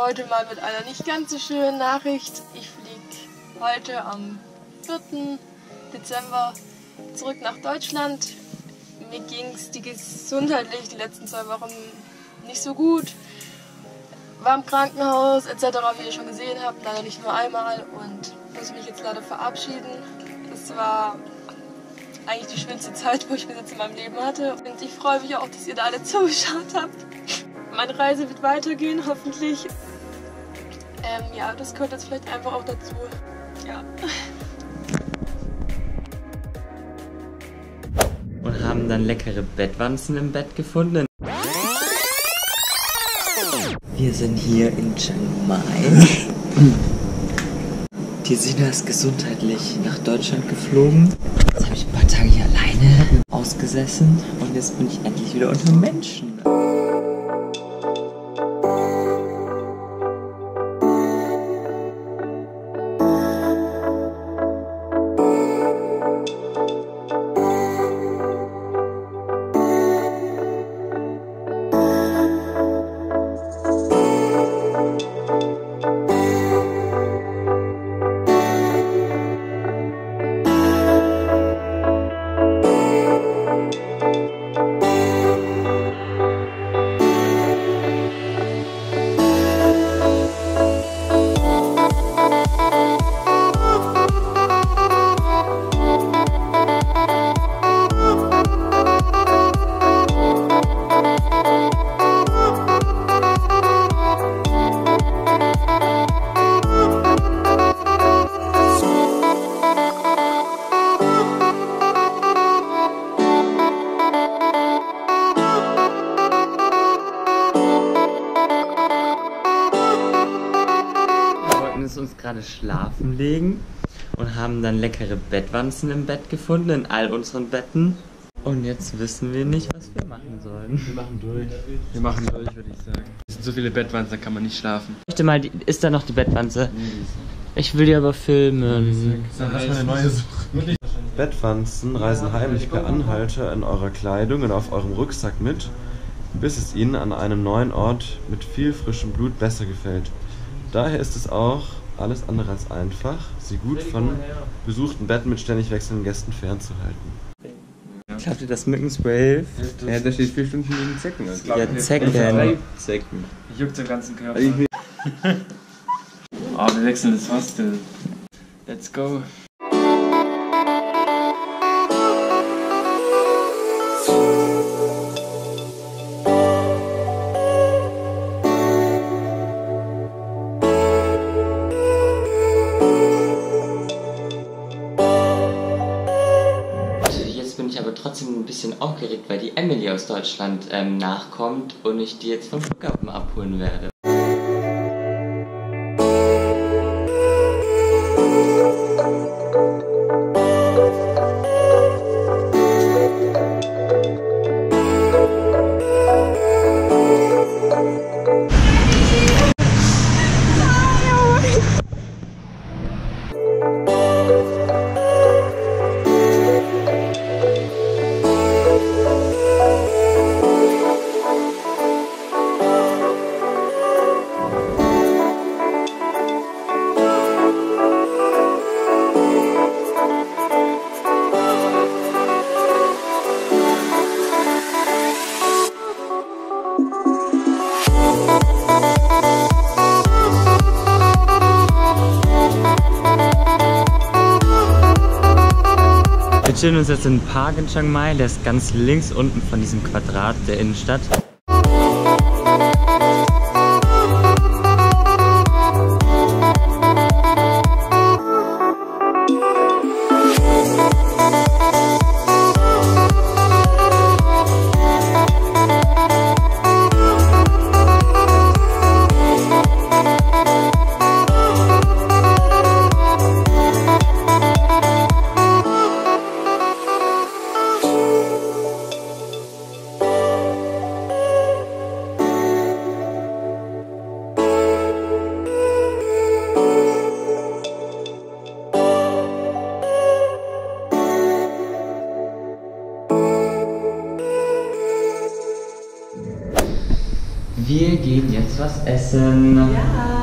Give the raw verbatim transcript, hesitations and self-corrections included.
heute mal mit einer nicht ganz so schönen Nachricht. Ich fliege heute am vierten Dezember zurück nach Deutschland. Mir ging es die gesundheitlich die letzten zwei Wochen nicht so gut. War im Krankenhaus et cetera, wie ihr schon gesehen habt, leider nicht nur einmal und muss mich jetzt leider verabschieden. Das war eigentlich die schönste Zeit, wo ich bis jetzt in meinem Leben hatte. Und ich freue mich auch, dass ihr da alle zugeschaut habt. Meine Reise wird weitergehen, hoffentlich. Ähm, ja, das gehört jetzt vielleicht einfach auch dazu. Ja. Und haben dann leckere Bettwanzen im Bett gefunden. Wir sind hier in Chiang Mai. Tiesina ist gesundheitlich nach Deutschland geflogen. Jetzt habe ich ein paar Tage hier alleine ausgesessen und jetzt bin ich endlich wieder unter Menschen. Uns gerade schlafen legen und haben dann leckere Bettwanzen im Bett gefunden, in all unseren Betten. Und jetzt wissen wir nicht, was wir machen sollen. Wir machen durch. Wir machen durch, würde ich sagen. Es sind so viele Bettwanzen, da kann man nicht schlafen. Ich möchte mal, die, ist da noch die Bettwanze? Ich will die aber filmen. Dann lass mal eine neue suchen. Bettwanzen reisen heimlich per Anhalter in eurer Kleidung und auf eurem Rucksack mit, bis es ihnen an einem neuen Ort mit viel frischem Blut besser gefällt. Daher ist es auch alles andere als einfach, sie gut von besuchten Betten mit ständig wechselnden Gästen fernzuhalten. Glaubt ihr, das Mückenspray? Ja, da steht vier Stunden gegen Zecken. Also Ja, Zecken. Drei Zecken. Ich juckt den ganzen Körper. Oh, wir wechseln das Hostel. Let's go. Bin ich aber trotzdem ein bisschen aufgeregt, weil die Emily aus Deutschland ähm, nachkommt und ich die jetzt vom Flughafen abholen werde. Wir chillen uns jetzt in einem Park in Chiang Mai, der ist ganz links unten von diesem Quadrat der Innenstadt. gehen jetzt was essen. Ja.